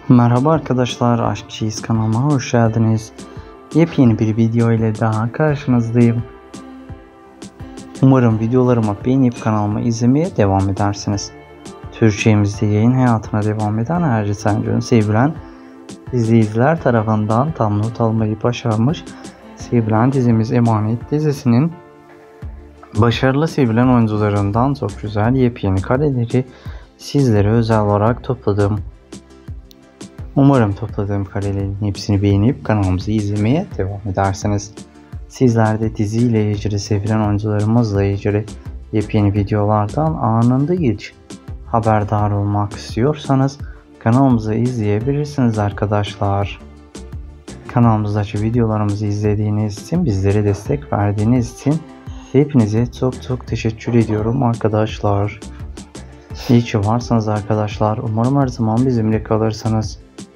Merhaba arkadaşlar, Aşkçıyız kanalıma hoş geldiniz. Yepyeni bir video ile daha karşınızdayım. Umarım videolarımı beğenip kanalımı izlemeye devam edersiniz. Türkçemizde yayın hayatına devam eden Erci Sancı'nın sevilen izleyiciler tarafından tam not almayı başarmış. Sevilen dizimiz Emanet dizisinin başarılı sevilen oyuncularından çok güzel yepyeni kareleri sizlere özel olarak topladım. Umarım topladığım karelerin hepsini beğenip kanalımızı izlemeye devam edersiniz. Sizler de diziyle ilgili, sevilen oyuncularımızla ilgili yepyeni videolardan anında ilk haberdar olmak istiyorsanız kanalımızı izleyebilirsiniz arkadaşlar. Kanalımızdaki videolarımızı izlediğiniz için, bizlere destek verdiğiniz için hepinize çok teşekkür ediyorum arkadaşlar. İyi ki varsınız arkadaşlar. Umarım her zaman bizimle kalırsanız.